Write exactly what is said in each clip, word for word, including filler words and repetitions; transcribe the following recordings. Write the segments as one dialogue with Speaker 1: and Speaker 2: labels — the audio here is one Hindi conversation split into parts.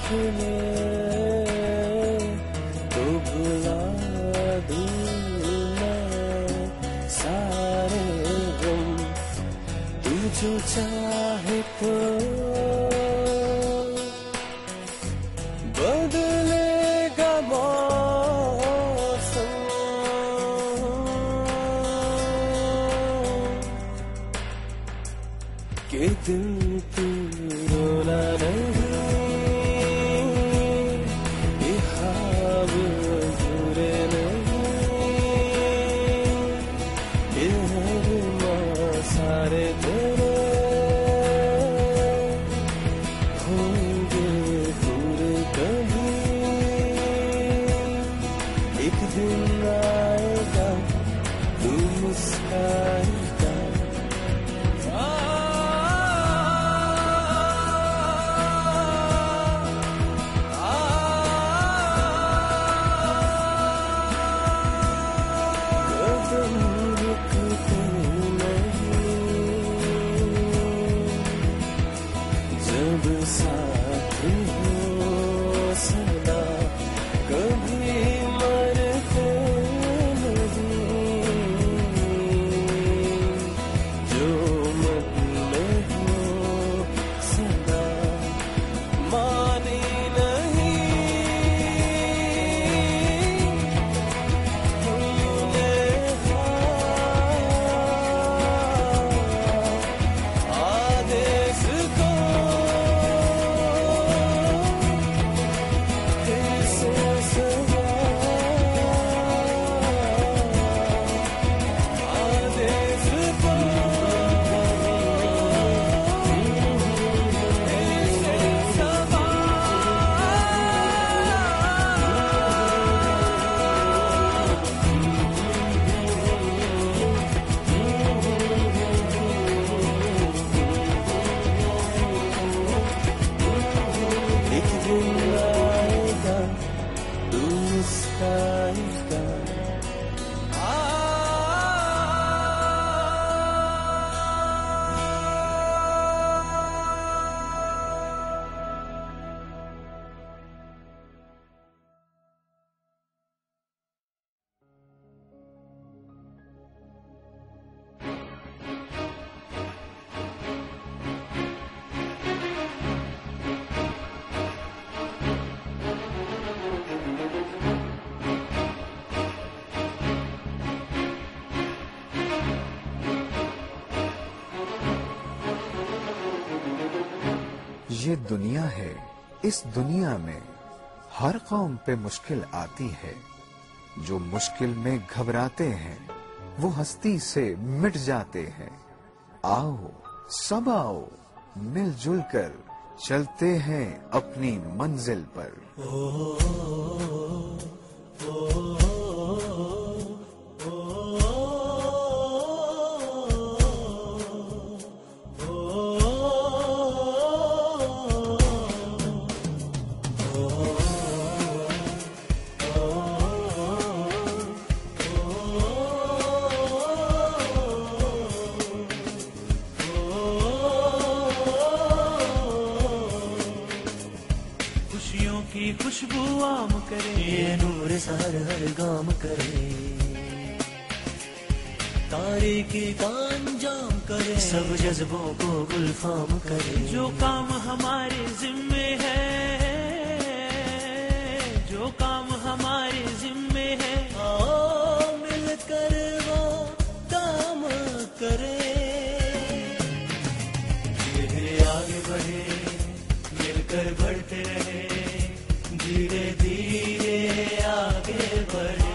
Speaker 1: ले तो भुला दूँ मैं सारे गम, तू जो चाहे तो बदलेगा मौसम, के दिन तू रोना नहीं, ये ख्वाब अधूरे नहीं, ये अरमां सारे तेरे होंगे पूरे कभी, एक दिन आएगा तू मुस्काएगा। जब साथ हो सदा कभी मरते नहीं, जो मन में हो सदा मानी नहीं, हमने आदेश को एक दिन आएगा तू मुस्काएगा।
Speaker 2: ये दुनिया है, इस दुनिया में हर कौम पे मुश्किल आती है, जो मुश्किल में घबराते हैं वो हस्ती से मिट जाते हैं। आओ सब आओ, मिलजुल कर चलते हैं अपनी मंजिल पर।
Speaker 1: खुशियों की खुशबू आम करे, ये नूर हर हर गाम करे, तारीकी का अंजाम करे, सब जज्बों को गुलफाम करे। जो काम हमारे जिम्मे है, जो काम हमारे जिम्मे है, आओ मिलकर वो काम करे। धीरे आगे बढ़े, मिलकर बढ़ते रहे, धीरे धीरे आगे बढ़े,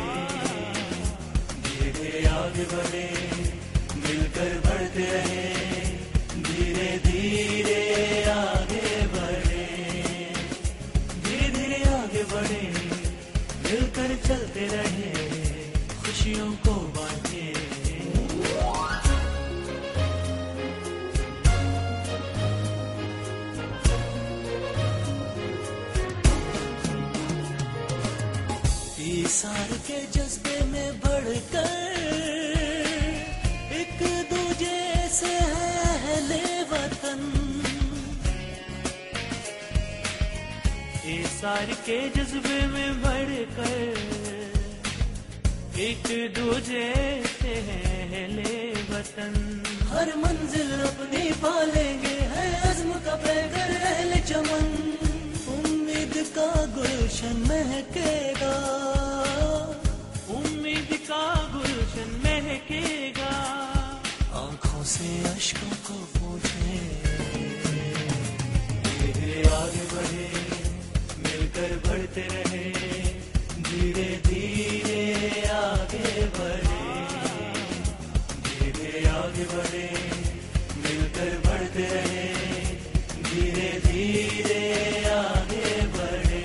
Speaker 1: धीरे आगे बढ़े, मिलकर बढ़ते रहे, धीरे धीरे आगे बढ़े, धीरे धीरे आगे बढ़े, मिलकर चलते रहे, खुशियों को बांटे। सार के जज्बे में बढ़कर एक दूजे से है अहले वतन, संसार के जज्बे में बढ़कर एक दूजे से है ले वतन।
Speaker 3: हर मंजिल अपनी पालेंगे है अज़्म का पैगर अहले चमन। उम्मीद का गुलशन महकेगा,
Speaker 1: उम्मीद का गुलशन महकेगा।
Speaker 3: आंखों से अश्कों को पोंछे,
Speaker 1: धीरे आगे बढ़े, मिलकर बढ़ते रहे, धीरे धीरे आगे बढ़े, धीरे आगे बढ़े, मिलकर बढ़ते रहे, धीरे धीरे आगे बढ़े।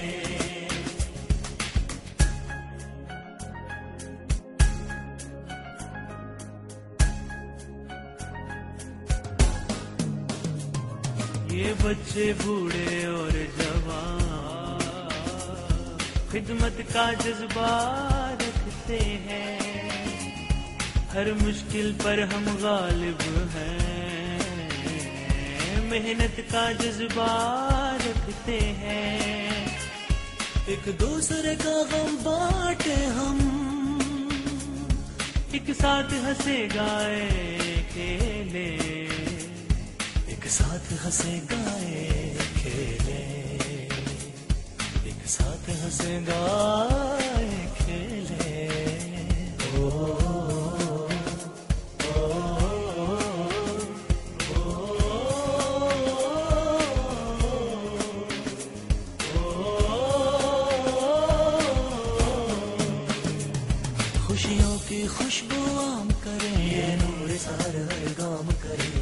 Speaker 1: ये बच्चे बूढ़े और जवान खिदमत का जज्बा रखते हैं। हर मुश्किल पर हम गालिब हैं, मेहनत का जज्बा रखते हैं।
Speaker 3: एक दूसरे का गम बांटे हम,
Speaker 1: एक साथ हंसे गाए खेले,
Speaker 3: एक साथ हंसे गाए खेले, एक साथ हंसे गाए खेले। ओ, ओ, खुशियों की खुशबू आम करे, ये नूर सार हर गाम करे।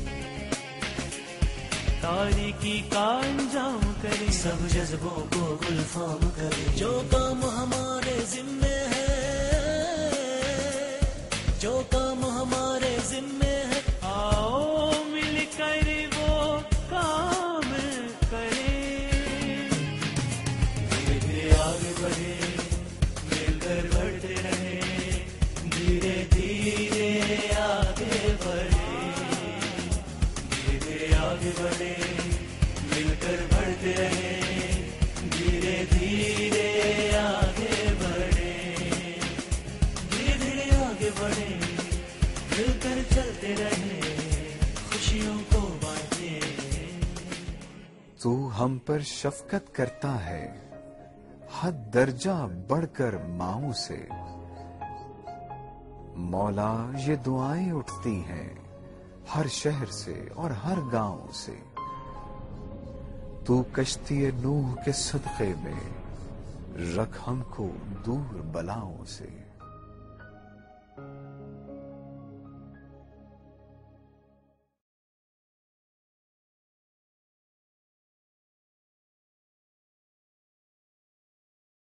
Speaker 1: तारीकी का अंजाम करे,
Speaker 3: सब जज्बों को गुलफाम करे। जो काम हमारे जिम्मे है, जो काम हमारे जिम्मे है,
Speaker 1: आओ मिलकर वो काम करें।
Speaker 3: धीरे धीरे आगे बढ़े, मिलकर बढ़ते रहे, धीरे धीरे आगे बढ़े, धीरे धीरे आगे बढ़े, मिलकर बढ़ते रहे, धीरे धीरे आगे बढ़े, धीरे धीरे आगे बढ़े, मिलकर चलते रहे, खुशियों को बांटे।
Speaker 2: तू हम पर शफकत करता है हद दर्जा बढ़कर माओ से। मौला ये दुआएं उठती हैं हर शहर से और हर गांव से। तू कश्ती नूह के सदक़े में रख हमको दूर बलाओं से।